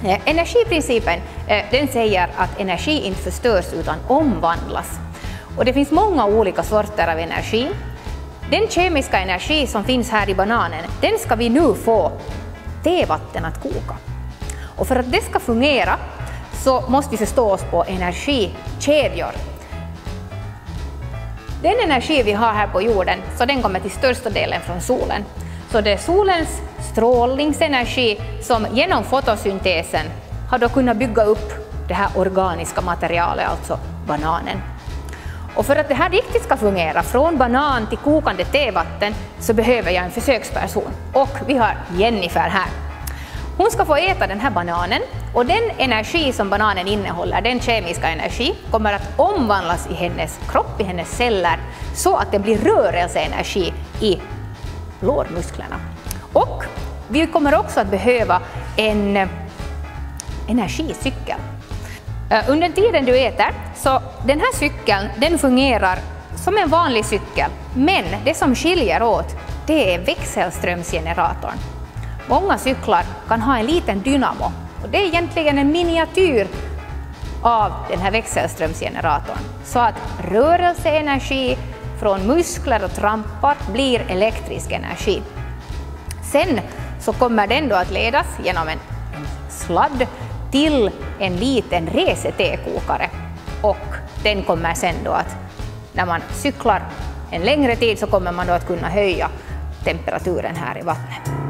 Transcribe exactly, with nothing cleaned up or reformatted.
Eh, energiprincipen eh, den säger att energi inte förstörs utan omvandlas. Och det finns många olika sorter av energi. Den kemiska energi som finns här i bananen, den ska vi nu få tevatten att koka. Och för att det ska fungera så måste vi förstå oss på energikedjor. Den energi vi har här på jorden, så den kommer till största delen från solen. Så det är solens strålningsenergi som genom fotosyntesen har då kunnat bygga upp det här organiska materialet, alltså bananen. Och för att det här riktigt ska fungera, från banan till kokande tevatten, så behöver jag en försöksperson. Och vi har Jennifer här. Hon ska få äta den här bananen, och den energi som bananen innehåller, den kemiska energi, kommer att omvandlas i hennes kropp, i hennes celler, så att det blir rörelseenergi i lårmusklerna. Och vi kommer också att behöva en energicykel. Under tiden du äter, så den här cykeln, den fungerar som en vanlig cykel, men det som skiljer åt, det är växelströmsgeneratorn. Många cyklar kan ha en liten dynamo, och det är egentligen en miniatyr av den här växelströmsgeneratorn, så att rörelseenergi från muskler och trampar blir elektrisk energi. Sen så kommer den då att ledas genom en, en sladd till en liten resetekokare, och den kommer sen då att, när man cyklar en längre tid, så kommer man då att kunna höja temperaturen här i vattnet.